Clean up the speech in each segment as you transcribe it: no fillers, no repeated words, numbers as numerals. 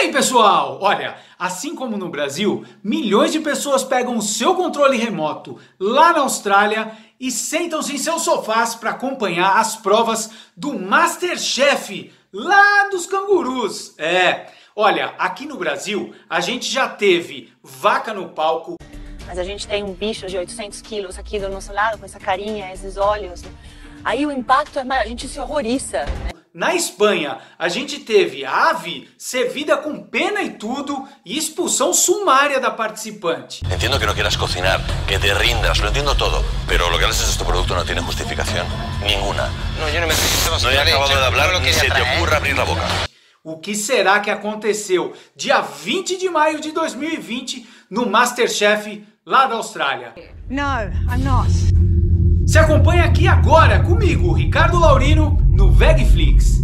aí, pessoal? Olha, assim como no Brasil, milhões de pessoas pegam o seu controle remoto lá na Austrália e sentam-se em seus sofás para acompanhar as provas do MasterChef lá dos cangurus. Olha, aqui no Brasil a gente já teve vaca no palco. Mas a gente tem um bicho de 800 quilos aqui do nosso lado, com essa carinha, esses olhos. Aí o impacto é maior, a gente se horroriça, né? Na Espanha, a gente teve ave servida com pena e tudo e expulsão sumária da participante. Entiendo que no quieras cocinar, que te rindas, lo entiendo todo, pero lo que haces de este producto no tiene justificación. Ninguna. No, yo no me No he acabado de hablar ni se te ocurra abrir la boca. O que será que aconteceu dia 20 de maio de 2020 no MasterChef lá da Austrália? No, I'm not. Se acompanha aqui agora comigo, Ricardo Laurino, no VegFlix.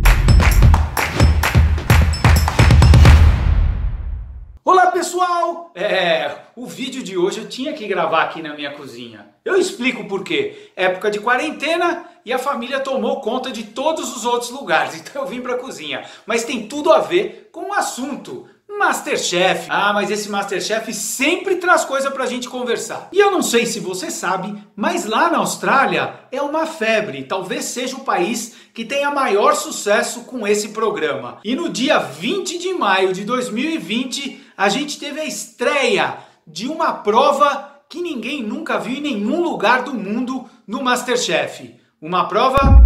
Olá, pessoal! O vídeo de hoje eu tinha que gravar aqui na minha cozinha. Eu explico por quê. Época de quarentena e a família tomou conta de todos os outros lugares, então eu vim para a cozinha. Mas tem tudo a ver com o assunto. MasterChef. Mas esse MasterChef sempre traz coisa pra gente conversar. E eu não sei se você sabe, mas lá na Austrália é uma febre. Talvez seja o país que tenha maior sucesso com esse programa. E no dia 20 de maio de 2020, a gente teve a estreia de uma prova que ninguém nunca viu em nenhum lugar do mundo no MasterChef. Uma prova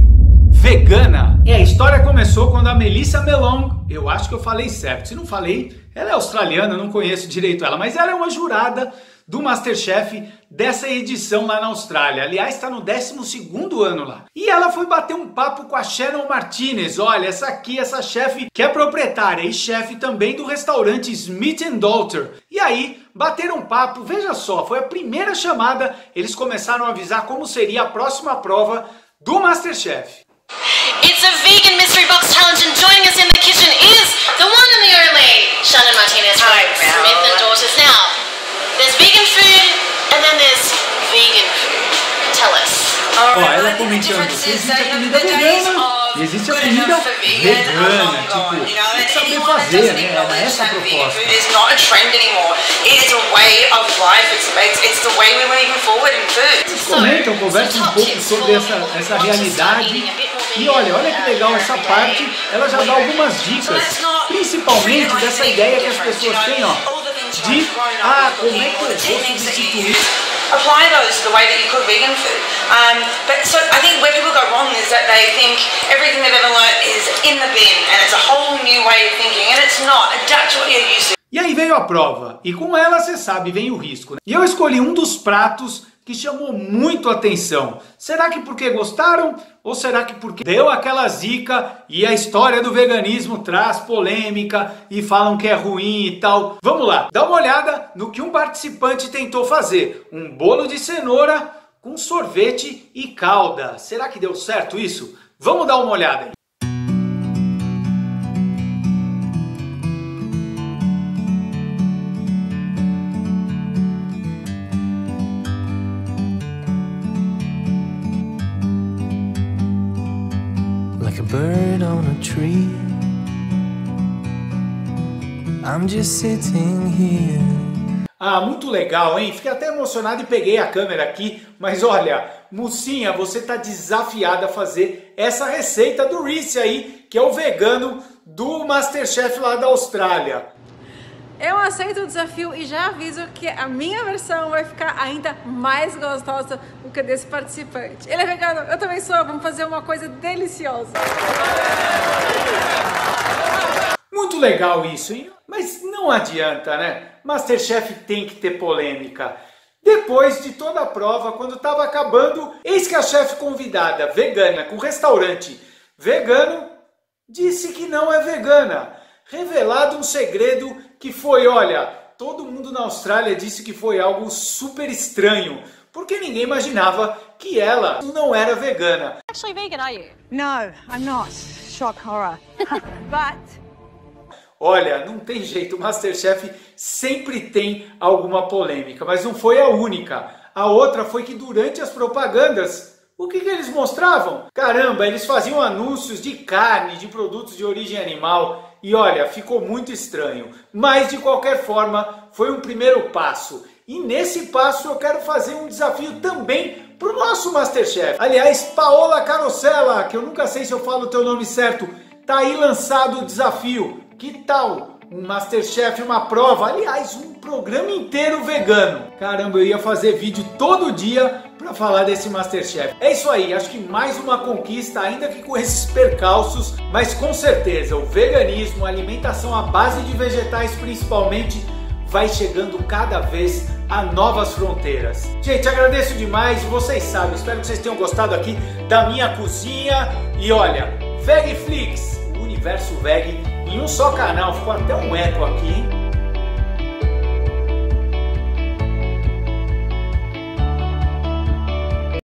vegana. A história começou quando a Melissa Melong, eu acho que eu falei certo, se não falei, ela é australiana, eu não conheço direito ela, mas ela é uma jurada do MasterChef dessa edição lá na Austrália. Aliás, está no 12º ano lá. E ela foi bater um papo com a Sharon Martinez. Olha, essa chefe que é proprietária e chefe também do restaurante Smith & Daughter. E aí, bateram um papo, veja só, foi a primeira chamada, eles começaram a avisar como seria a próxima prova do MasterChef. It's a vegan mystery box challenge, and joining us in the kitchen is the one and the only Shannon Martinez from Smith & Daughters. Now, there's vegan food and then there's vegan food. Tell us. Ela comentando que existe a comida vegana e existe a comida vegana. Tipo, tem que saber fazer, né? Era essa a proposta. It's not a trend anymore. It is a way of life. It's the way we're moving forward in food. Conversam um pouco sobre essa realidade. E olha que legal essa parte, ela já dá algumas dicas, principalmente dessa ideia que as pessoas têm, de como é que eu vou substituir. Apply those the way that you cook vegan food. But so I think where people go wrong is that they think everything they've ever learned is in the bin and it's a whole new way of thinking, and it's not. Adapt to what you're used to. E aí veio a prova, e com ela, você sabe, vem o risco, né? E eu escolhi um dos pratos que chamou muito a atenção. Será que porque gostaram? Ou será que porque deu aquela zica e a história do veganismo traz polêmica e falam que é ruim e tal? Vamos lá, dá uma olhada no que um participante tentou fazer. Um bolo de cenoura com sorvete e calda. Será que deu certo isso? Vamos dar uma olhada aí. Like a bird on a tree, I'm just sitting here. Muito legal, hein? Fiquei até emocionado e peguei a câmera aqui, mas olha, mocinha, você tá desafiada a fazer essa receita do Reese aí, que é o vegano do MasterChef lá da Austrália. Eu aceito o desafio e já aviso que a minha versão vai ficar ainda mais gostosa do que desse participante. Ele é vegano, eu também sou, vamos fazer uma coisa deliciosa. Muito legal isso, hein? Mas não adianta, né? MasterChef tem que ter polêmica. Depois de toda a prova, quando estava acabando, eis que a chefe convidada, vegana, com restaurante vegano, disse que não é vegana. Revelado um segredo que foi, olha, todo mundo na Austrália disse que foi algo super estranho, porque ninguém imaginava que ela não era vegana. Actually vegan, are you? No, I'm not. Shock horror. But Olha, não tem jeito, o MasterChef sempre tem alguma polêmica, mas não foi a única. A outra foi que durante as propagandas, o que eles mostravam? Caramba, eles faziam anúncios de carne, de produtos de origem animal, e olha, ficou muito estranho. Mas de qualquer forma, foi um primeiro passo. E nesse passo eu quero fazer um desafio também para o nosso Masterchef. Aliás, Paola Carosella, que eu nunca sei se eu falo o teu nome certo, tá aí lançado o desafio. Que tal um Masterchef, uma prova, aliás, um programa inteiro vegano? Caramba, eu ia fazer vídeo todo dia para falar desse Masterchef. É isso aí, acho que mais uma conquista, ainda que com esses percalços, mas com certeza o veganismo, a alimentação à base de vegetais principalmente, vai chegando cada vez a novas fronteiras. Gente, agradeço demais e vocês sabem, espero que vocês tenham gostado aqui da minha cozinha. E olha, Vegflix, o universo veg em um só canal, ficou até um eco aqui, hein?